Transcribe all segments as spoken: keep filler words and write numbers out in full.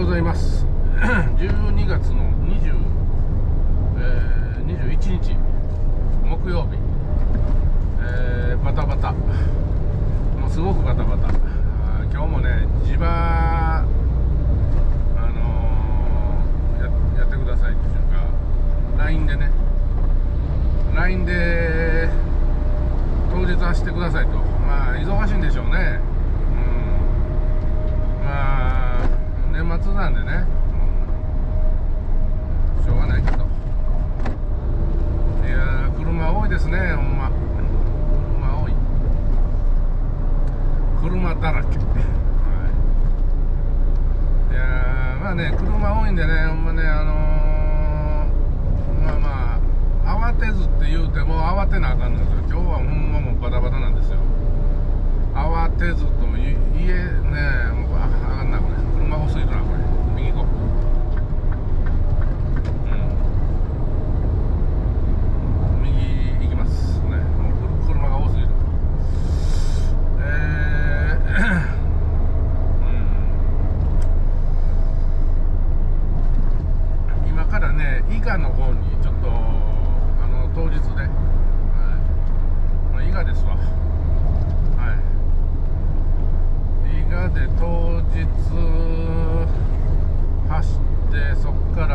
ございます。じゅうにがつのにじゅう、えー、にじゅういちにち木曜日、えー、バタバタ、もうすごくバタバタ。今日もね、地場、あのー、や, やってくださいっていうか ライン でね ライン で当日走ってくださいと。まあ忙しいんでしょうね。うん、まあ年末なんでね、うん、しょうがないけど、いやー車多いですね。ほんま車多い、車だらけ、はい、いやーまあね、車多いんでね、ほんまね、あのー、まあまあ慌てずって言うても慌てなあかんのですよ。今日はほんまもうバタバタなんですよ。慌てずとも家ね、もうあかんな、これ車多すぎるな、これ右行こう。うん、右行きますね。もう車が多すぎる。えーうん、今からね、伊賀の方にちょっとあの当日で、はい、まあ、伊賀ですわ。伊賀で当日走って、そっから、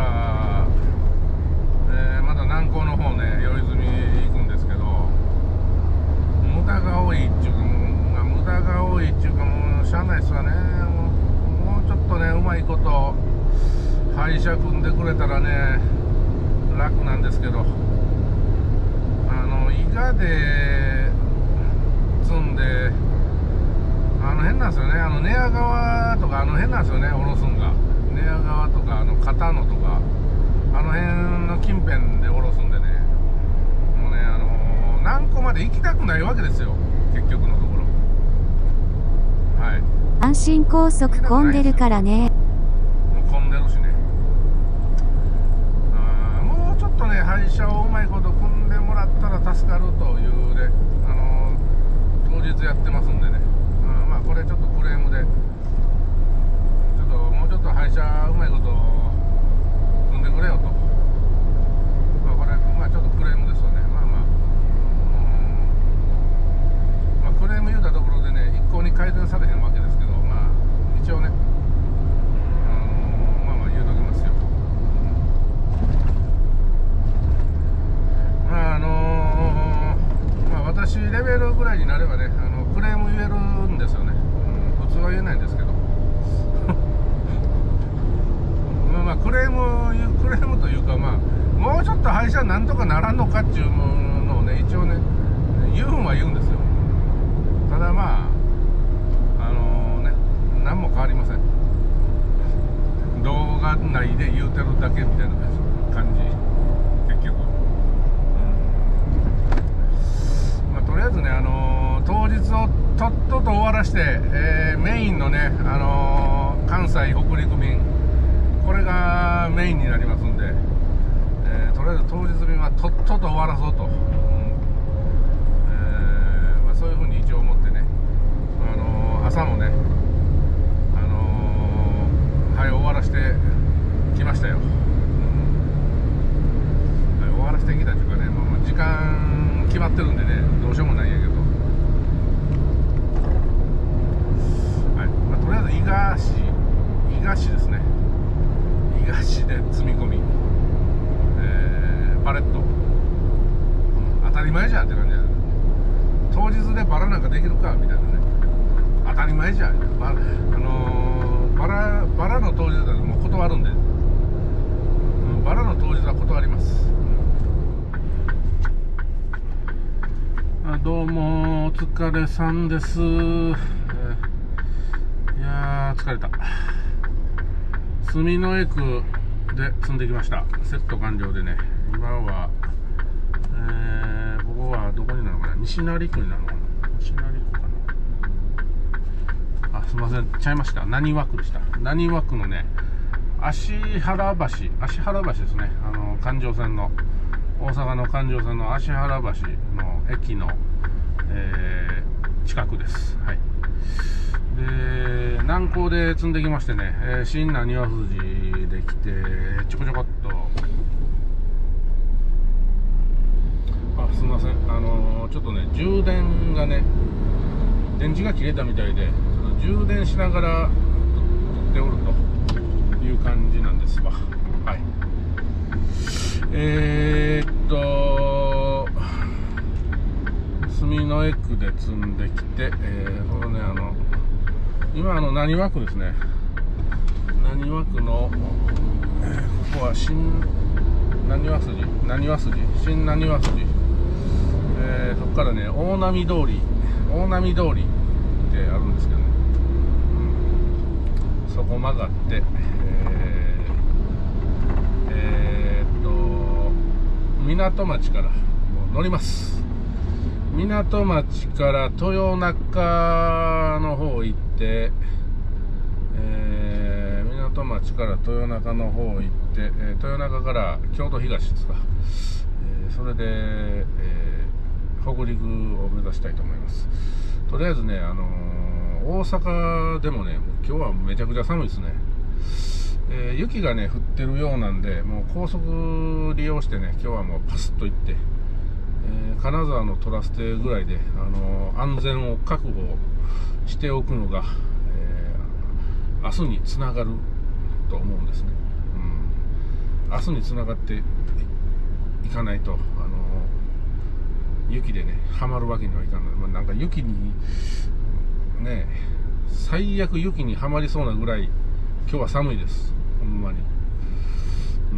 えー、また南港の方ね、余泉行くんですけど、無駄が多いっていうか、まあ、無駄が多いっていうか、もうしゃあないっすわね。もう、もうちょっとね、うまいこと配車組んでくれたらね、楽なんですけど、あの伊賀で積んで、あの辺なんですよね、あの寝屋川とかあの辺なんですよね、下ろすんが。寝屋川とかあの片野とかあの辺の近辺で下ろすんでね、もうね、あのー、南港まで行きたくないわけですよ、結局のところ。はい、 阪神高速混んでるからね。 もう混んでるしね。あ、もうちょっとね、配車をうまいこと組んでもらったら助かるというね、あのー、当日やってますんでね。まあこれちょっとクレームで、ちょっともうちょっと配車うまいこと組んでくれよと。まあこれ、まあちょっとクレームですわね。まあまあ、うん、まあクレーム言うたところでね、一向に改善されへんわけですけど、まあ一応ね、あのー、まあまあ言うときますよ。まああのー、まあ私レベルぐらいになればね、あのクレーム言えるんですよね。うん、普通は言えないんですけどまあまあクレームクレームというか、まあもうちょっと配車なんとかならんのかっていうのをね、一応ね言うんは言うんですよ。ただまああのー、ね、何も変わりません。動画内で言うてるだけみたいな感じ、結局。うん、まあとりあえずね、あのー、当日をとっとと終わらして、えー、メインのね、あのー、関西北陸便、これがメインになりますんで、えー、とりあえず当日便はとっとと終わらそうと、うん、えーまあ、そういうふうに一応思ってね、あのー、朝もね、あのー、はい、終わらしてきましたよ。うん、はい、終わらせてきたというかね、もう時間決まってるんでね、どうしようもないんやけど、とりあえず伊賀市、伊賀市ですね。伊賀市で積み込み、えー、パレット、うん、当たり前じゃんって感じだよね。当日でバラなんかできるかみたいなね。当たり前じゃん。バラ、あのー、バラ、バラの当日だともう断るんで、うん、バラの当日は断ります。あ、どうもお疲れさんです。えーいやー疲れた。住之江区で積んできました。セット完了でね、今は、えー、ここはどこになるのかな、西成区になるのかな、西成区かな。あ、すみません、ちゃいました、浪速区でした。浪速区のね、芦原橋、芦原橋ですね、あの環状線の、大阪の環状線の芦原橋の駅の、えー、近くです。はい。で、 南高で積んできましてね、えー、新浪速筋で来てちょこちょこっと、あ、すみません、あのー、ちょっとね充電がね電池が切れたみたいで、ちょっと充電しながら撮っておるという感じなんですわ。はい。えー、っと住之江区で積んできて、えー、このねあの今あの浪速区ですね。浪速区の、えー、ここは新浪速筋、浪速筋、新浪速筋、えー、そこからね大波通り、大波通りってあるんですけどね、うん、そこ曲がって、えー、えー、っと港町からもう乗ります。港町から豊中の方行って、えー、港町から豊中の方行って、えー、豊中から京都東ですか、えー、それで、えー、北陸を目指したいと思います。とりあえずね、あのー、大阪でもね今日はめちゃくちゃ寒いですね。えー、雪がね降ってるようなんで、もう高速利用してね今日はもうパスッと行って、えー、金沢のトラステぐらいで、あのー、安全を確保しておくのが、えー、明日につながると思うんですね。うん、明日につながっていかないと、あのー、雪でねはまるわけにはいかない。まあ、なんか雪にね最悪雪にはまりそうなぐらい今日は寒いです、ほんまに。うん、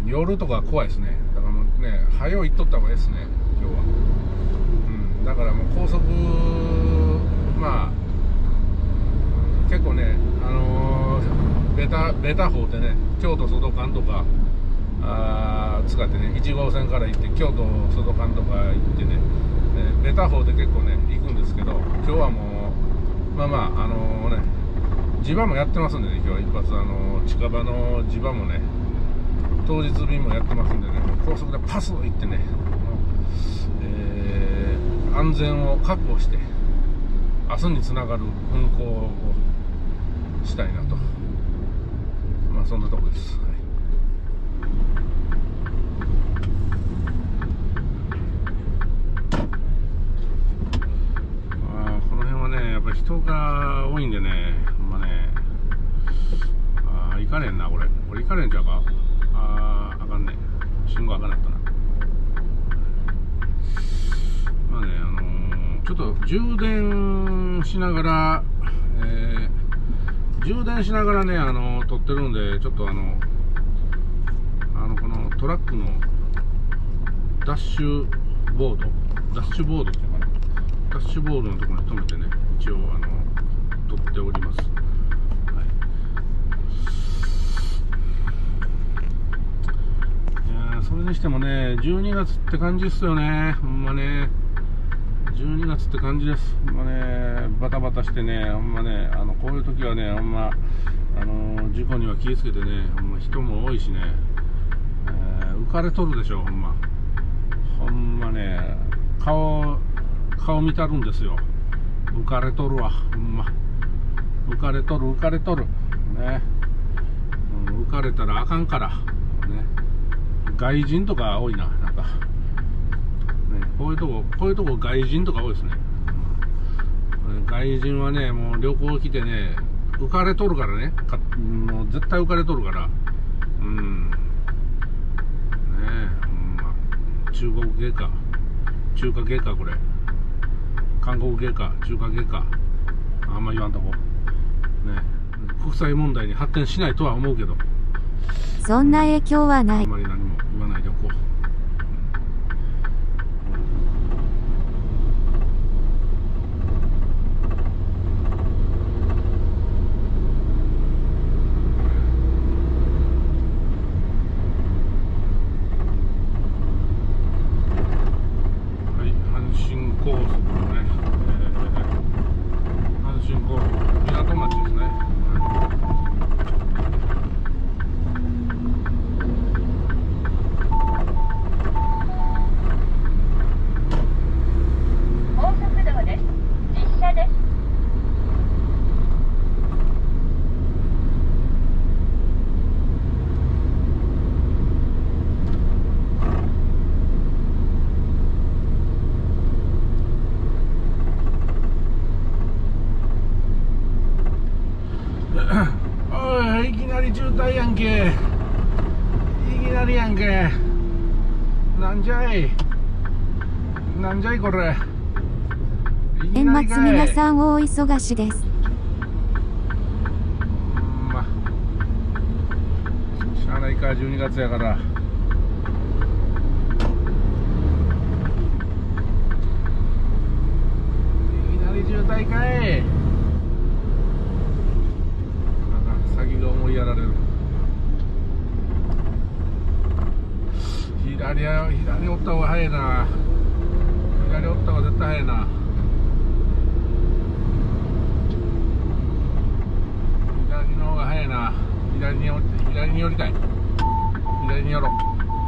夜とか怖いですね。だからもうね早う行っとった方がいいですね今日は。うん、だからもう高速、まあ結構ね、あのー、ベタベタ法でね京都外環とかあ使ってねいち号線から行って京都外環とか行ってね、えベタ法で結構ね行くんですけど、今日はもうまあまああのー、ね地場もやってますんでね、今日一発あのー、近場の地場もね当日便もやってますんでね、高速でパス行ってね、えー、安全を確保して明日につながる運行をしたいなと、まあそんなとこです。はい、あこの辺はねやっぱり人が多いんでね、ほんまね、あ行かねんなこれ、これ行かねんちゃうか。ああかんね、信号赤なったな。まあね、あのー、ちょっと充電しながら、えー、充電しながらね、あのー、撮ってるんで、ちょっとあのあのこのトラックのダッシュボードダッシュボードっていうかな、ダッシュボードのところに止めてね一応あの撮っております。それにしてもねじゅうにがつって感じですよね、ほんまね。じゅうにがつって感じです、ほんまね。バタバタしてね、ほんまね、あのこういう時はね、ほんまあの事故には気をつけてね、ほんま人も多いしね、えー、浮かれとるでしょ、ほんま。ほんまね、顔顔見たるんですよ。浮かれとるわ、ほんま。浮かれとる浮かれとるね、うん、浮かれたらあかんからね。外人とか多いな、なんか、ね、こういうとこ、こういうとこ外人とか多いですね。外人はね、もう旅行来てね、浮かれとるからね、かもう絶対浮かれとるから、うん、ねえ、ほんま、中国系か、中華系か、これ、韓国系か、中華系か、あんま言わんとこ、ね、国際問題に発展しないとは思うけど。 そんな影響はない。 あんまり何も言わないでおこう。はい、阪神高速のね、えー、阪神高速港町ですね。はい、 滞やんけ。いきなりやんけ。なんじゃいなんじゃいこれ。 年末皆さん大忙しです。 うんましゃあないか、じゅうにがつやから。いきなり渋滞かい。先が思いやられる。左や左おった方が早いな。左おった方が絶対早いな。左の方が早いな。左に左に寄りたい。左に寄ろう。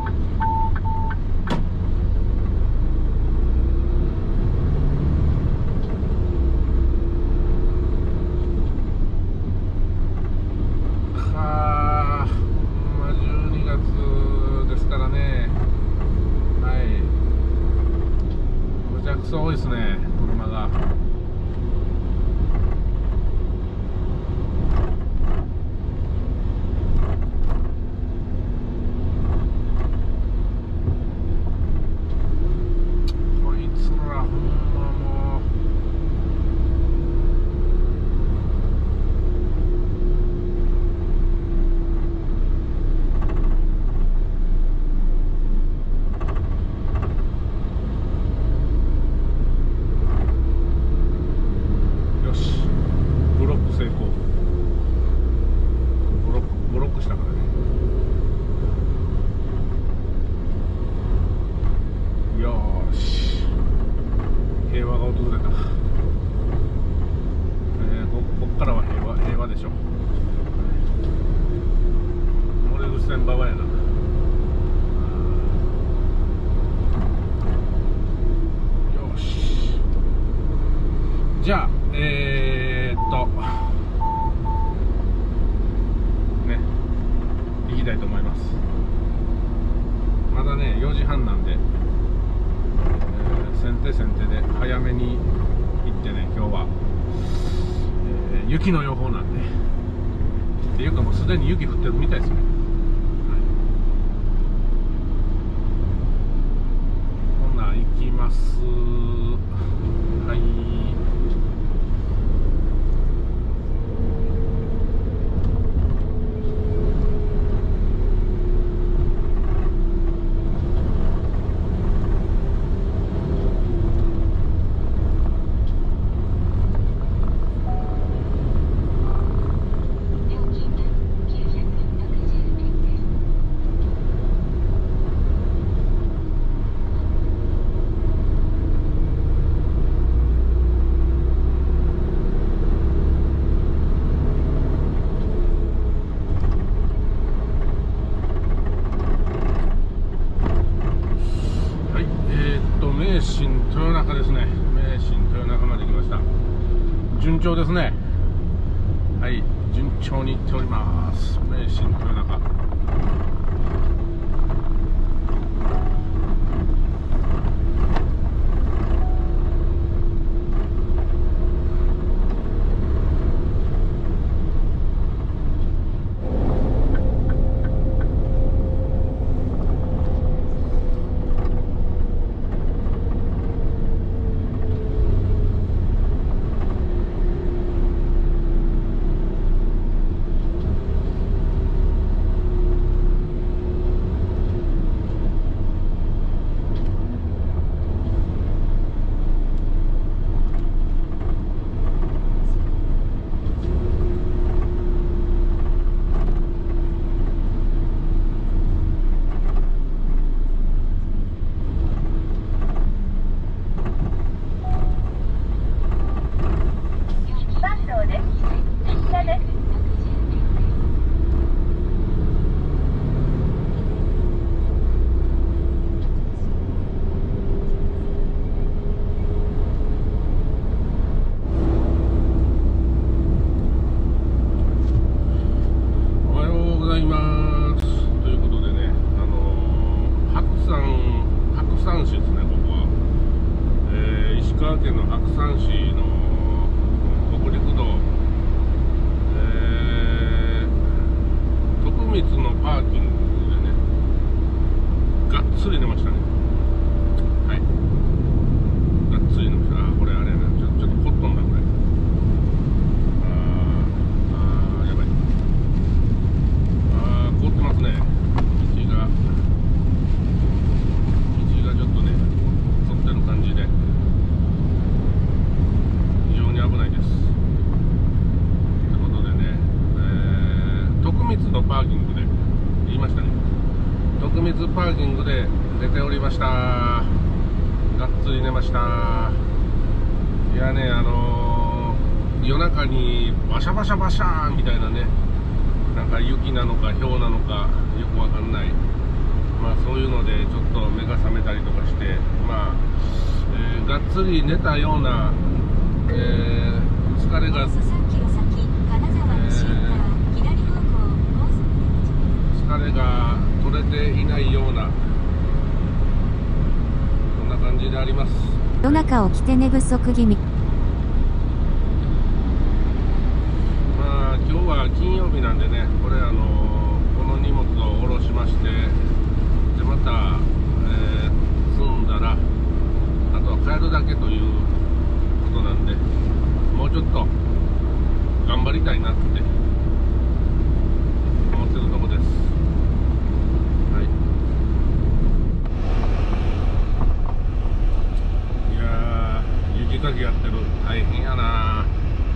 はあ、まあじゅうにがつですからね。はい。むちゃくそ多いですね、車が。じゃあえー、っとね行きたいと思います。まだねよじはんなんで、えー、先手先手で早めに行ってね、今日は、えー、雪の予報なんで、っていうかもうすでに雪降ってるみたいですね。ほな行きます。はい。名神豊中ですね。名神豊中まで来ました。順調ですね。はい、順調に行っております。名神豊中。 光のパーキングでね、がっつり寝ましたね。はい、がっつり寝ました。あ、これあれやな、ちょちょっとコットンだこれ。あーあー、やばい。あー、凍ってますね。道が道がちょっとね沿ってる感じで非常に危ないです。ということでね、えー、徳光のパーキングで言いましたね。徳光パーキングで出ておりました。がっつり寝ました。いやね、あのー、夜中にバシャバシャバシャーみたいなね、なんか雪なのか氷なのかよくわかんない、まあそういうのでちょっと目が覚めたりとかして、まあ、えー、がっつり寝たような、えー、疲れが、えー、疲れが取れていないような、そんな感じであります。 夜中起きて寝不足気味。 まあ今日は金曜日なんでね、これあのこの荷物を下ろしまして、でまた、えー、積んだらあとは帰るだけということなんで、もうちょっと頑張りたいなって思ってるとこです。はい。いやー、雪かきやってる、大変やな。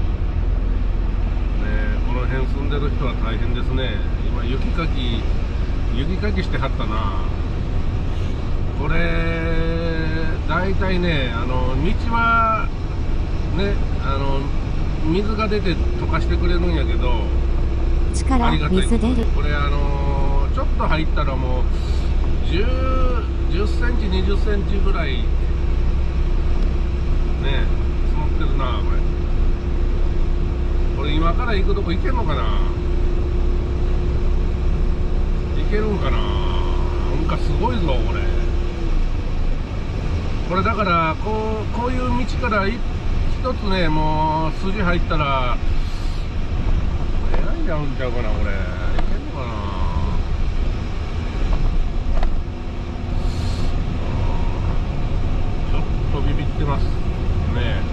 この辺住んでる人は大変ですね。今雪かき雪かきしてはったな。これだいたいね、あの道はね、あの水が出て溶かしてくれるんやけど、 力ありがたい。 水出る。 これあのちょっと入ったらもうじゅう、じゅっセンチにじゅっセンチぐらいね積もってるな。これこれ今から行くとこ行けんのかな。行けるんかな。なんかすごいぞこれ。これだからこう、こういう道から一つね、もう筋入ったらえらいんちゃうんちゃうかな。これ行けんのかな。ちょっとビビってますね。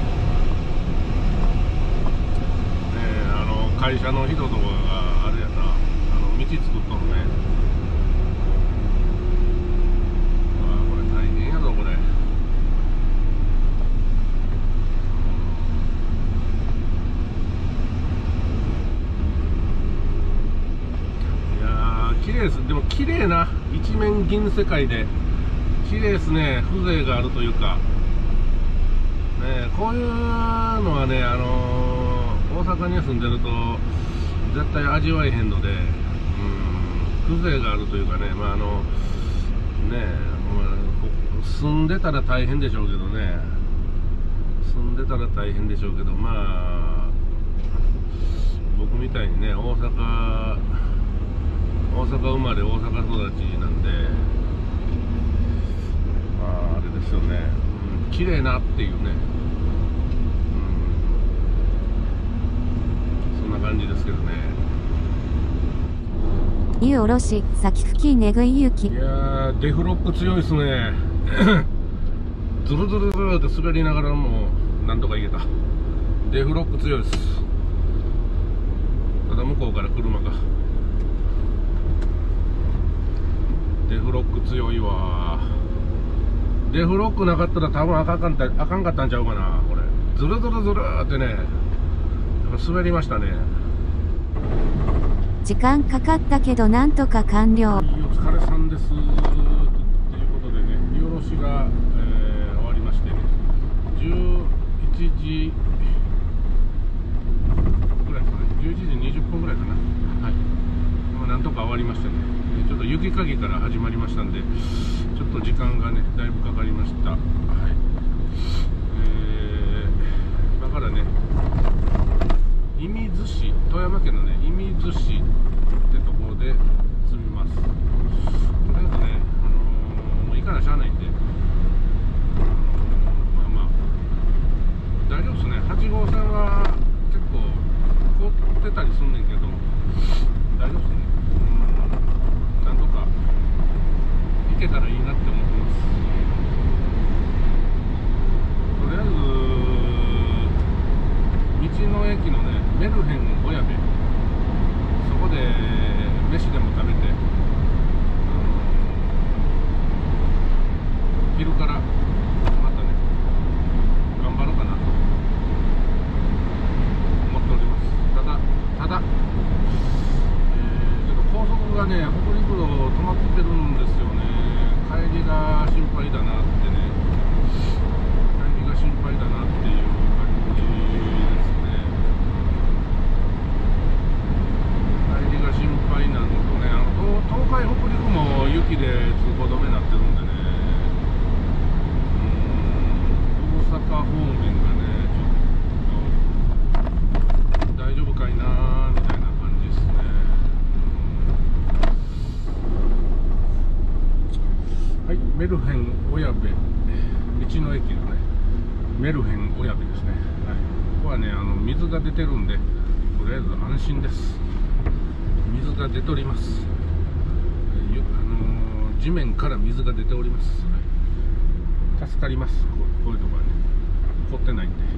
会社の人とかがあれやな、あの道作っとるね。ああ、これ大変やぞこれ。いやー綺麗です。でも綺麗な一面銀世界で綺麗ですね。風情があるというかね、こういうのはね、あのー大阪に住んでると絶対味わえへんので、うん、風情があるというかね、まああのね、まあ、住んでたら大変でしょうけどね、住んでたら大変でしょうけど、まあ僕みたいにね、大阪大阪生まれ大阪育ちなんで、まああれですよね、うん、綺麗なっていうね、感じですけどね。 湯おろし先吹きねぐい雪。 いやー、デフロック強いですね。ズルズルズルって滑りながらもなんとかいけた。デフロック強いです。ただ向こうから車が。デフロック強いわ。デフロックなかったら多分あかんかったあかんかったんちゃうかな。これズルズルズルってね、滑りましたね。 時間かかったけどなんとか完了。 お疲れさんですということでね、荷下ろしが、えー、終わりましてね、じゅういちじぐらいですかね、じゅういちじにじゅっぷんぐらいかな。はい、まあ、なんとか終わりましてね、ちょっと雪かきから始まりましたんで、ちょっと時間がねだいぶかかりました。はい、えー、だからね、射水市、富山県のね射水市ってところで積みます。とりあえずね、あのー、もう行かなしゃあないんで、あのー、まあまあ大丈夫ですね。はち号線は結構凍ってたりすんねんけど大丈夫ですね。うん駅のねメルヘン小矢部、そこで飯でも食べて、あの昼からまたね頑張ろうかなと思っております。ただただ、えー、ちょっと高速がね北陸道止まってるんですよね。帰りが心配だなってね、帰りが心配だなっていう感じですね。帰りが心配なのとね、あの東海北陸も雪で通行止めになってるんでね、うーん大阪方面がねちょっと大丈夫かいなーみたいな感じですね。はい、メルヘン小矢部、道の駅のねメルヘン小矢部ですね。はい、ここはねあの水が出てるんでとりあえず安心です。水が出ております。えーあのー、地面から水が出ております。はい、助かります。こう、こういうところはね凍ってないんで、はい、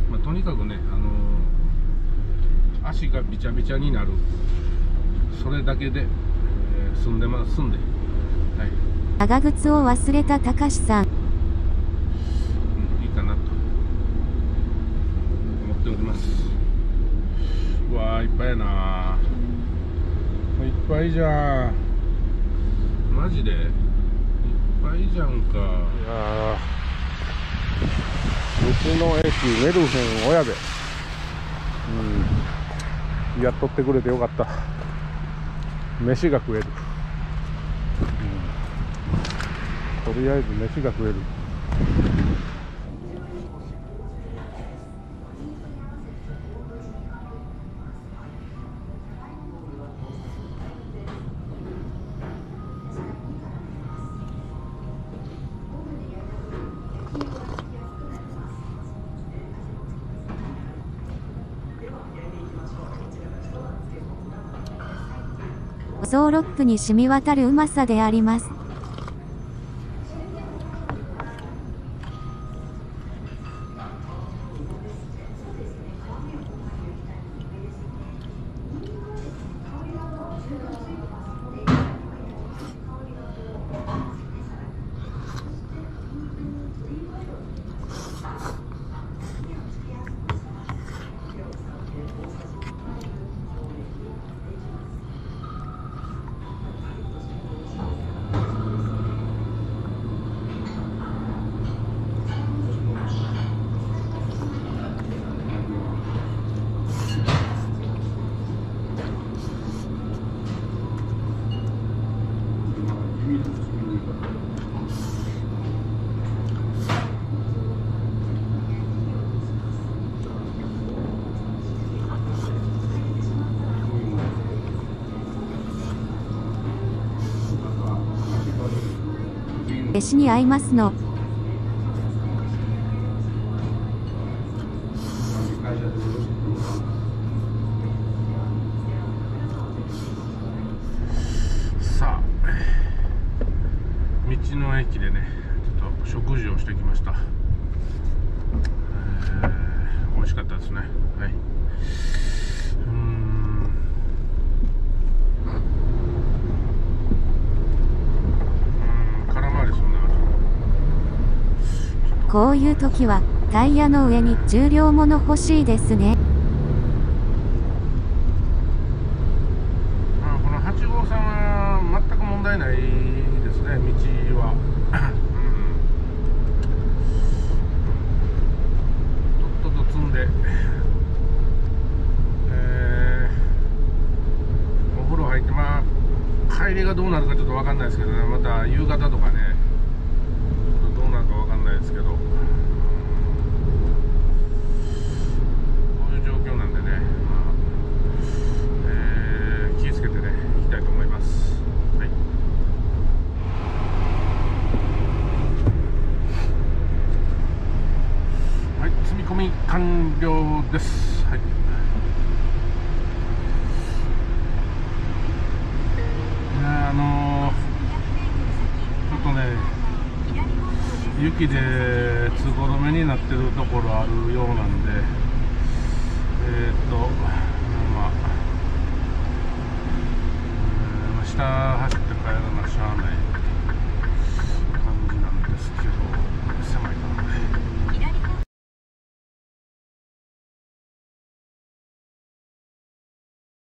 まあ、とにかくね、あのー、足がびちゃびちゃになる、それだけで、えー、済んでますんで、はい、 長靴を忘れたたかしさん。 うん、いいかなと思っております。うわー、いっぱいやなー、いっぱいじゃん、マジでいっぱいじゃんか。いやー、道の駅メルヘン小矢部、うん、やっとってくれてよかった。飯が食える、うん、とりあえず飯が食える。 ソーロックに染み渡るうまさであります。弟子に会いますの。 さあ、道の駅でねちょっと食事をしてきました。えー、美味しかったですね。はい、うーん、空回りするな。 こういう時はタイヤの上に重量もの欲しいですね。 まあ、このはち号さんは全く問題ないですね、道は。うん、とっとと積んで、えー、お風呂入って、まあ帰りがどうなるかちょっと分かんないですけどね、また夕方とかねちょっとどうなるか分かんないですけど、こういう状況なんでね、まあえー、気をつけてね行きたいと思います。はい、はい、積み込み完了です。はい、いや、あのー、ちょっとね雪で通行止めになってるところあるようなんで、 えー、っとまあ、えーまあ、下走って帰らなしゃあない感じなんですけど、狭いからね。